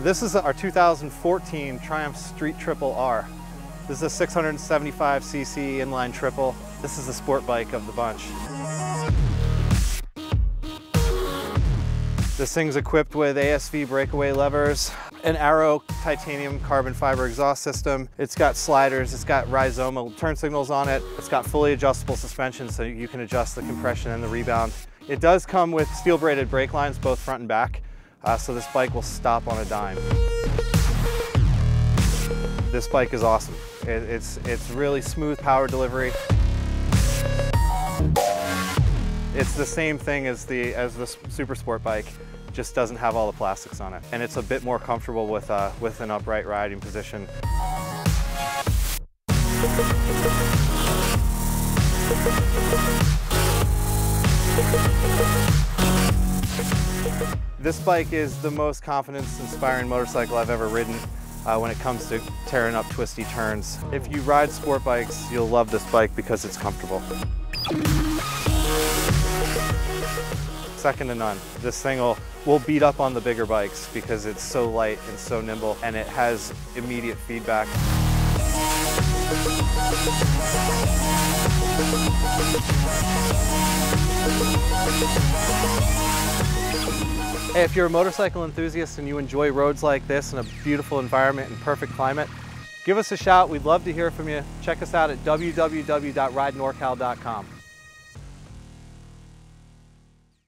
This is our 2014 Triumph Street Triple R. This is a 675cc inline triple. This is the sport bike of the bunch. This thing's equipped with ASV breakaway levers, an Arrow titanium carbon fiber exhaust system. It's got sliders, it's got rhizomal turn signals on it. It's got fully adjustable suspension so you can adjust the compression and the rebound. It does come with steel braided brake lines, both front and back, so this bike will stop on a dime. This bike is awesome. It's really smooth power delivery. It's the same thing as the Super Sport bike, just doesn't have all the plastics on it. And it's a bit more comfortable with an upright riding position. This bike is the most confidence-inspiring motorcycle I've ever ridden when it comes to tearing up twisty turns. If you ride sport bikes, you'll love this bike because it's comfortable. Second to none. This thing will beat up on the bigger bikes because it's so light and so nimble, and it has immediate feedback. Hey, if you're a motorcycle enthusiast and you enjoy roads like this in a beautiful environment and perfect climate, give us a shout. We'd love to hear from you. Check us out at www.ridenorcal.com.